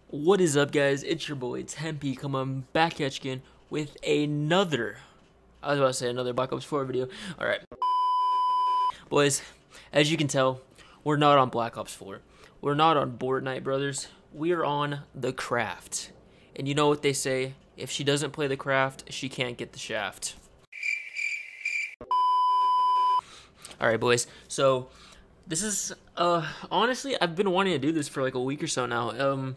What is up, guys? It's your boy Tempe coming back at you again with another. I was about to say another Black Ops 4 video. All right, boys. As you can tell, we're not on Black Ops 4. We're not on Fortnite, brothers. We're on the Craft. And you know what they say? If she doesn't play the Craft, she can't get the shaft. All right, boys. So this is honestly, I've been wanting to do this for like a week or so now.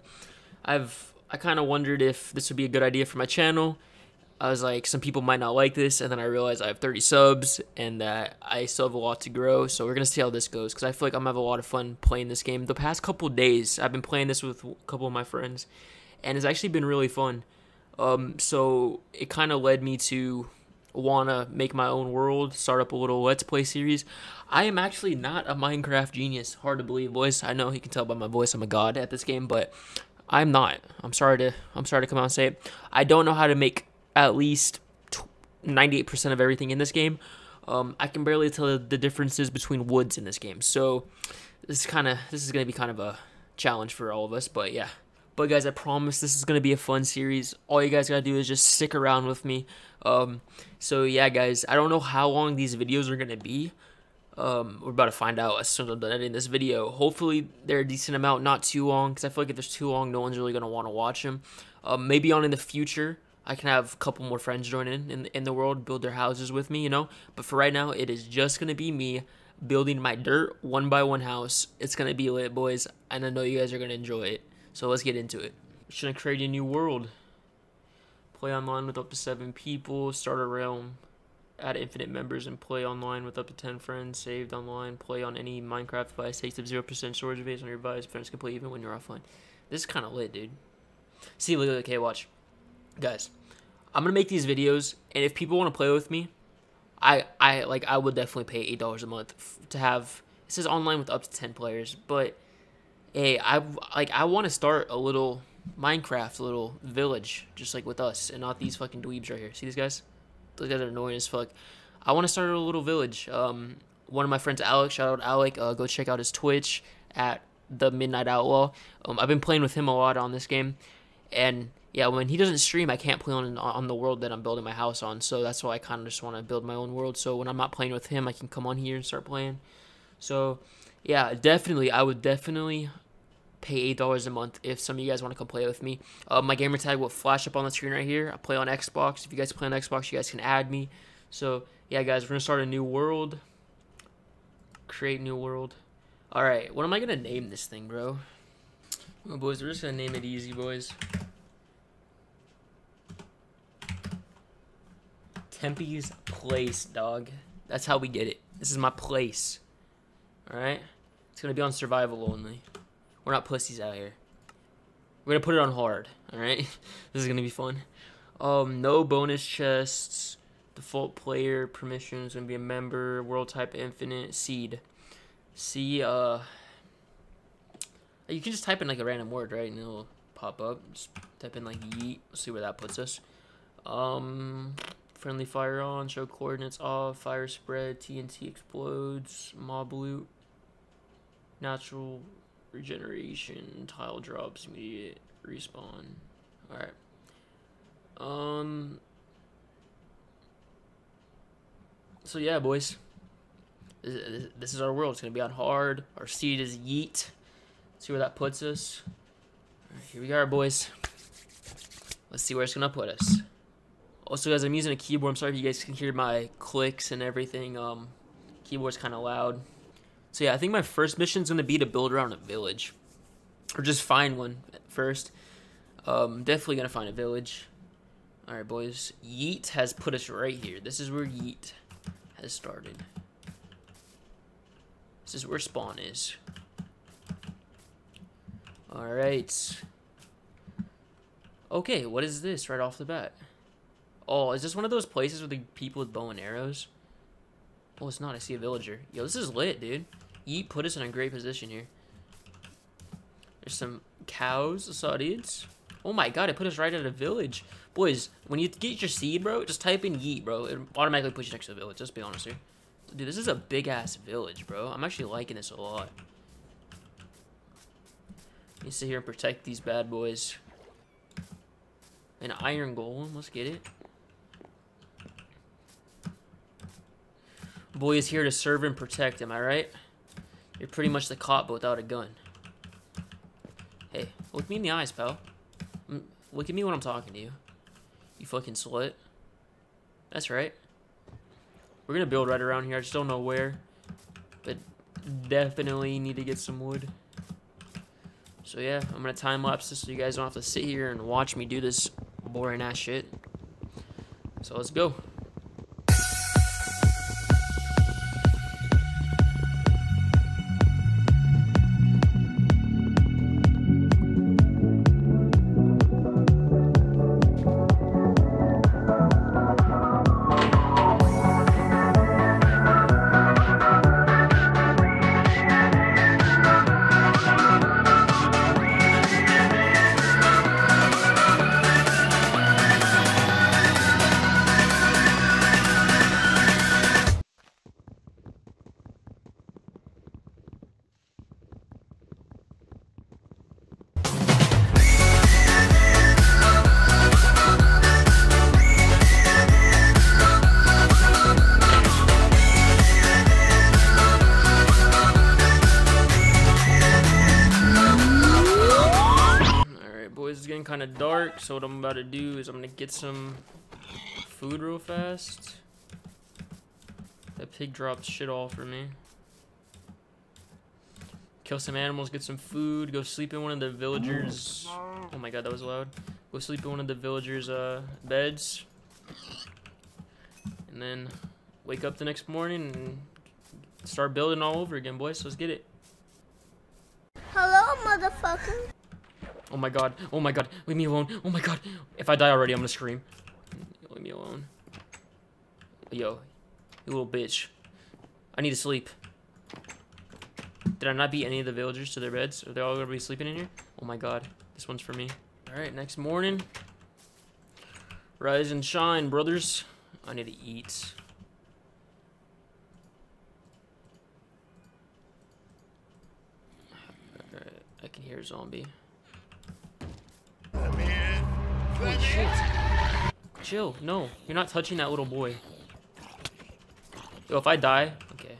I kind of wondered if this would be a good idea for my channel. I was like, some people might not like this, and then I realized I have 30 subs and that I still have a lot to grow. So we're gonna see how this goes because I feel like I'm gonna have a lot of fun playing this game. The past couple days, I've been playing this with a couple of my friends, and it's actually been really fun. So it kind of led me to wanna make my own world, start up a little Let's Play series. I am actually not a Minecraft genius. Hard to believe, boys. I know you can tell by my voice I'm a god at this game, but I'm not. I'm sorry to come out and say it. I don't know how to make at least 98% of everything in this game. I can barely tell the differences between woods in this game. So this is gonna be kind of a challenge for all of us. But yeah. But guys, I promise this is gonna be a fun series. All you guys gotta do is just stick around with me. So yeah, guys, I don't know how long these videos are gonna be. We're about to find out as soon as I'm done editing this video. Hopefully they're a decent amount, not too long, because I feel like if there's too long, no one's really going to want to watch them. Maybe on in the future, I can have a couple more friends join in the world, build their houses with me, you know? But for right now, it is just going to be me building my dirt one-by-one house. It's going to be lit, boys, and I know you guys are going to enjoy it. So let's get into it. Should I create a new world? Play online with up to 7 people, start a realm. Add infinite members and play online with up to 10 friends. Saved online. Play on any Minecraft device. Takes up 0% storage space on your device. Friends can play even when you're offline. This is kind of lit, dude. See, look, okay, watch. Guys, I'm going to make these videos, and if people want to play with me, I would definitely pay $8 a month to have, it says online with up to 10 players, but, hey, I want to start a little Minecraft, little village, just like with us, and not these fucking dweebs right here. See these guys? Those guys are annoying as fuck. I want to start a little village. One of my friends, Alec, shout out Alec, go check out his Twitch at the Midnight Outlaw. I've been playing with him a lot on this game, and yeah, when he doesn't stream, I can't play on the world that I'm building my house on. So that's why I kind of just want to build my own world. So when I'm not playing with him, I can come on here and start playing. So yeah, definitely, I would definitely pay $8 a month if some of you guys want to come play with me. My gamer tag will flash up on the screen right here. I play on Xbox. If you guys play on Xbox, you guys can add me. So yeah, guys, we're gonna start a new world. Create new world. All right, what am I gonna name this thing, bro? Well, boys, we're just gonna name it easy, boys. Tempe's Place, dog. That's how we get it. This is my place. All right, it's gonna be on survival only. We're not pussies out here. We're gonna put it on hard, alright? This is gonna be fun. No bonus chests. Default player permissions, gonna be a member, world type infinite, seed. See, you can just type in like a random word, right? And it'll pop up. Just type in like yeet. Let's see where that puts us. Friendly fire on, show coordinates off, fire spread, TNT explodes, mob loot, natural regeneration, tile drops, immediate respawn. Alright. So yeah, boys. This is our world. It's gonna be on hard. Our seed is yeet. See where that puts us. Alright, here we are, boys. Let's see where it's gonna put us. Also, guys, I'm using a keyboard. I'm sorry if you guys can hear my clicks and everything. Keyboard's kind of loud. So yeah, I think my first mission is going to be to build around a village. Or just find one first. Definitely going to find a village. Alright, boys. Yeet has put us right here. This is where Yeet has started. This is where spawn is. Alright. Okay, what is this right off the bat? Oh, is this one of those places with the people with bow and arrows? Oh, it's not. I see a villager. Yo, this is lit, dude. Yeet put us in a great position here. There's some cows, dudes. Oh my god, it put us right at a village. Boys, when you get your seed, bro, just type in Yeet, bro. It automatically puts you next to the village. Let's be honest here. Dude, this is a big-ass village, bro. I'm actually liking this a lot. You sit here and protect these bad boys. An iron golem, let's get it. Boy is here to serve and protect, am I right? You're pretty much the cop, but without a gun. Hey, look me in the eyes, pal. Look at me when I'm talking to you. You fucking slut. That's right. We're gonna build right around here. I just don't know where. But definitely need to get some wood. So yeah, I'm gonna time lapse this so you guys don't have to sit here and watch me do this boring ass shit. So let's go. It's getting kind of dark, so what I'm about to do is I'm gonna get some food real fast. That pig dropped shit all for me. Kill some animals, get some food, go sleep in one of the villagers. Oh my god, that was loud. Go sleep in one of the villagers' beds, and then wake up the next morning and start building all over again, boys. So let's get it. Hello, motherfucker. Oh my god, leave me alone. Oh my god, if I die already, I'm gonna scream. Leave me alone. Yo, you little bitch. I need to sleep. Did I not beat any of the villagers to their beds? Are they all gonna be sleeping in here? Oh my god, this one's for me. Alright, next morning. Rise and shine, brothers. I need to eat. Alright, I can hear a zombie. Holy shit. Chill. No, you're not touching that little boy. Yo, if I die, okay.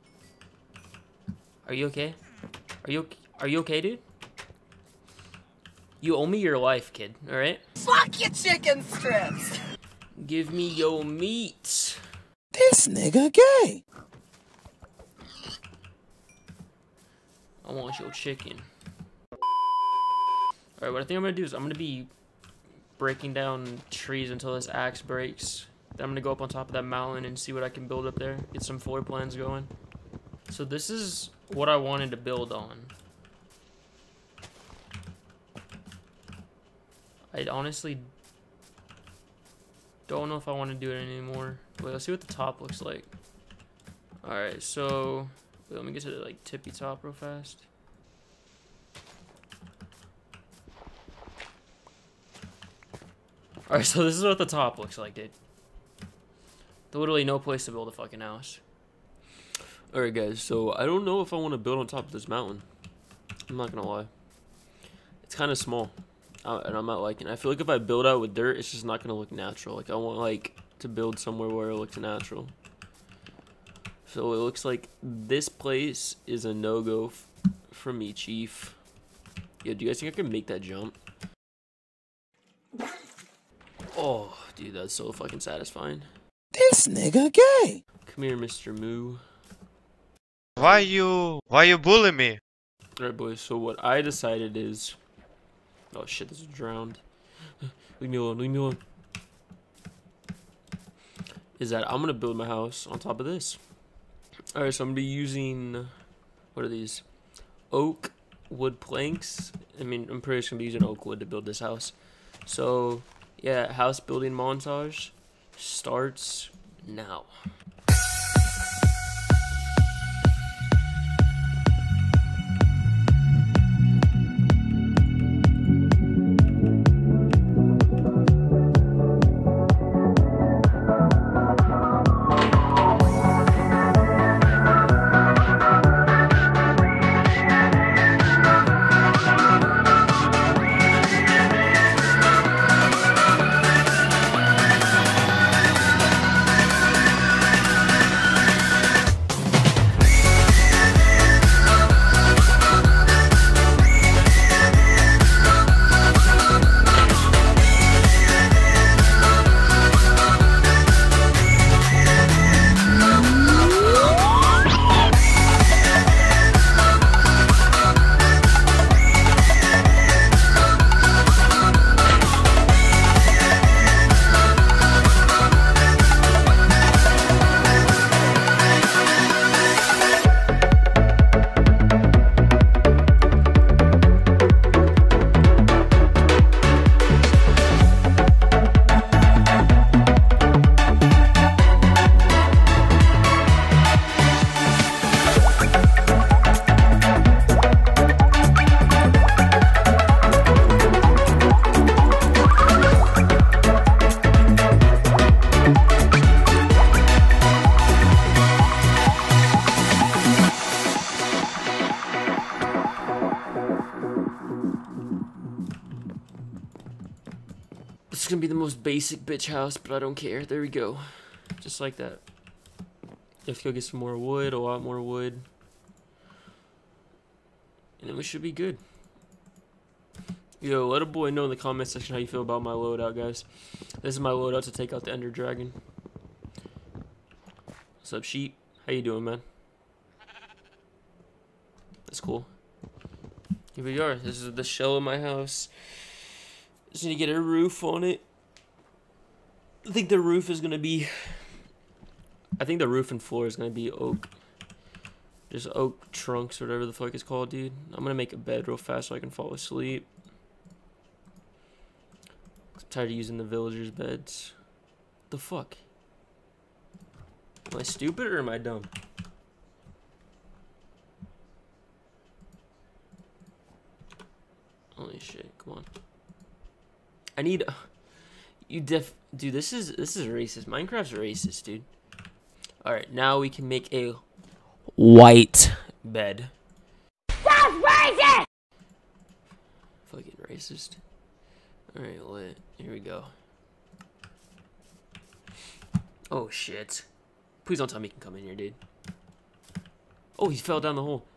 Are you okay? Are you okay, dude? You owe me your life, kid. All right? Fuck your chicken strips. Give me your meat. This nigga gay. I want your chicken. Alright, what I think I'm gonna do is I'm gonna be breaking down trees until this axe breaks. Then I'm gonna go up on top of that mountain and see what I can build up there. Get some floor plans going. So this is what I wanted to build on. I honestly don't know if I want to do it anymore. Wait, let's see what the top looks like. Alright, so wait, let me get to the like tippy top real fast. Alright, so this is what the top looks like, dude. Literally no place to build a fucking house. Alright guys, so I don't know if I want to build on top of this mountain. I'm not gonna lie. It's kind of small. And I'm not liking it. I feel like if I build out with dirt, it's just not gonna look natural. Like I want like to build somewhere where it looks natural. So it looks like this place is a no-go for me, Chief. Yeah, do you guys think I can make that jump? Oh, dude, that's so fucking satisfying. This nigga gay. Come here, Mr. Moo. Why you bully me? Alright, boys, so what I decided is... Oh shit, this is drowned. Leave me alone, leave me alone. Is that I'm gonna build my house on top of this. Alright, so I'm gonna be using... What are these? Oak wood planks. I mean, I'm pretty sure I'm gonna be using oak wood to build this house. So... yeah, house building montage starts now. It's gonna be the most basic bitch house, but I don't care. There we go. Just like that. Let's go get some more wood, a lot more wood. And then we should be good. Yo, let a boy know in the comment section how you feel about my loadout, guys. This is my loadout to take out the Ender Dragon. What's up, sheep? How you doing, man? That's cool. Here we are. This is the shell of my house. Just need to get a roof on it. I think the roof is gonna be... I think the roof and floor is gonna be oak. Just oak trunks or whatever the fuck it's called, dude. I'm gonna make a bed real fast so I can fall asleep. I'm tired of using the villagers' beds. What the fuck? Am I stupid or am I dumb? Holy shit, come on. I need dude, this is racist. Minecraft's racist, dude. Alright, now we can make a white bed. That's racist! Fucking racist. Alright, lit. Here we go. Oh shit. Please don't tell me you can come in here, dude. Oh, he fell down the hole.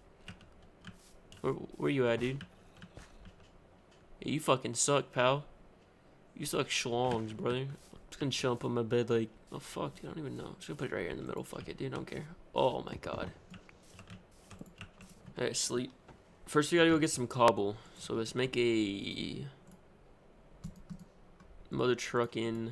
Where you at, dude? Hey, you fucking suck, pal. You suck schlongs, brother. I'm just gonna chill up on my bed like, oh fuck, dude, I don't even know. I'm just gonna put it right here in the middle. Fuck it, dude, I don't care. Oh my god. Alright, sleep. First we gotta go get some cobble. So let's make a mother truck in.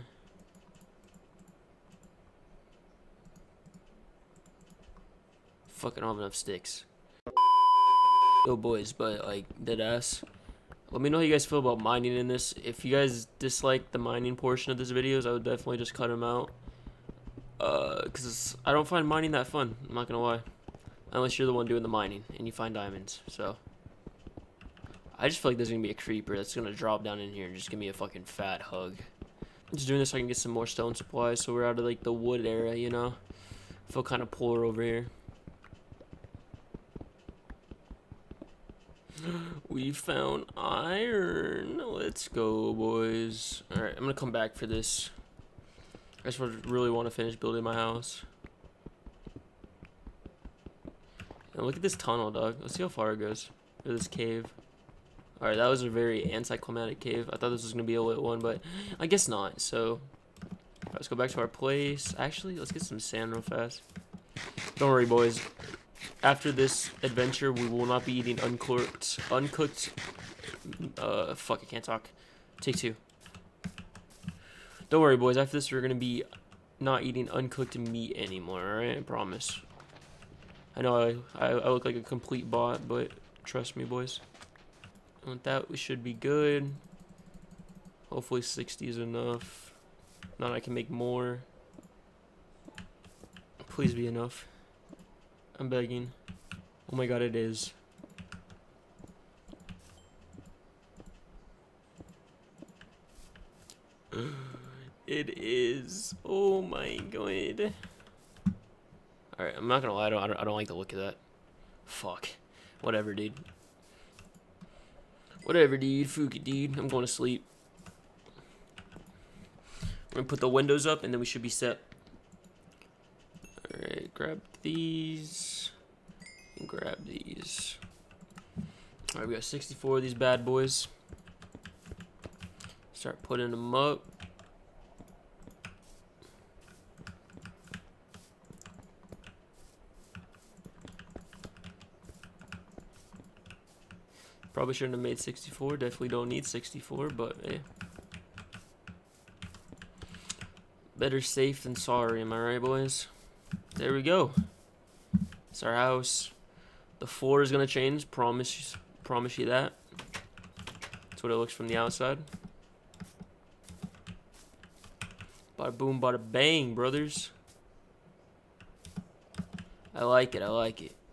Fucking don't have enough sticks. Yo boys, but like dead ass. Let me know how you guys feel about mining in this. If you guys dislike the mining portion of this videos, I would definitely just cut them out. Cause I don't find mining that fun. I'm not gonna lie. Unless you're the one doing the mining and you find diamonds. So I just feel like there's gonna be a creeper that's gonna drop down in here and just give me a fucking fat hug. I'm just doing this so I can get some more stone supplies, so we're out of like the wood era, you know. I feel kind of poor over here. We found iron. Let's go, boys. Alright, I'm gonna come back for this. I just really want to finish building my house. And look at this tunnel, dog. Let's see how far it goes. Or this cave. Alright, that was a very anticlimactic cave. I thought this was gonna be a lit one, but I guess not. So, let's go back to our place. Actually, let's get some sand real fast. Don't worry, boys. After this adventure, we will not be eating uncooked. Fuck, I can't talk. Take two. Don't worry, boys. After this, we're gonna be not eating uncooked meat anymore. All right, I promise. I know I look like a complete bot, but trust me, boys. And with that, we should be good. Hopefully, 60 is enough. Not I can make more. Please be enough. I'm begging. Oh my god, it is. It is. Oh my god. Alright, I'm not gonna lie, I don't like the look of that. Fuck. Whatever, dude. Whatever, dude. Fuck it, dude. I'm going to sleep. We're gonna put the windows up and then we should be set. Alright, grab these. And grab these. Alright, we got 64 of these bad boys. Start putting them up. Probably shouldn't have made 64. Definitely don't need 64, but eh. Better safe than sorry, am I right, boys? There we go. It's our house. The floor is gonna change. Promise you that. That's what it looks from the outside. Bada boom, bada bang, brothers. I like it. I like it.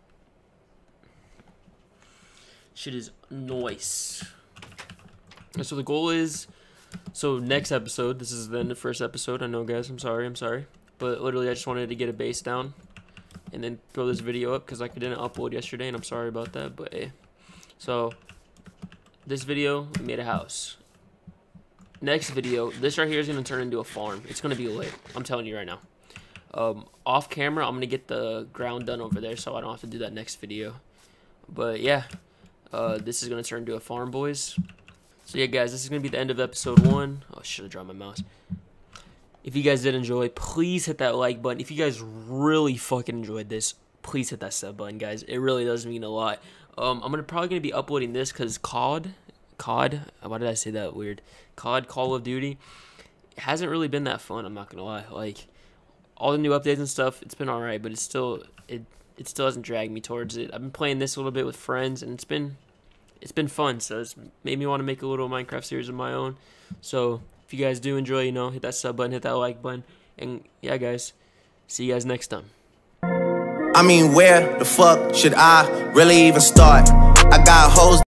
Shit is nice. So the goal is, so next episode, this is then the first episode. I know, guys. I'm sorry. But literally, I just wanted to get a base down and then throw this video up because I didn't upload yesterday, and I'm sorry about that. But hey, so this video, we made a house. next video, this right here is gonna turn into a farm. It's gonna be lit. I'm telling you right now. Off camera, I'm gonna get the ground done over there, so I don't have to do that next video. But yeah, this is gonna turn into a farm, boys. So yeah, guys, this is gonna be the end of episode 1. Oh, I should have dropped my mouse. If you guys did enjoy, please hit that like button. If you guys really fucking enjoyed this, please hit that sub button, guys. It really does mean a lot. I'm probably gonna be uploading this because COD. Why did I say that weird? COD, Call of Duty. It hasn't really been that fun. I'm not gonna lie. Like all the new updates and stuff, it's been alright, but it still hasn't dragged me towards it. I've been playing this a little bit with friends, and it's been fun. So it's made me want to make a little Minecraft series of my own. So if you guys do enjoy, you know, hit that sub button, hit that like button, and yeah, guys, see you guys next time. I mean, where the fuck should I really even start? I got hoes.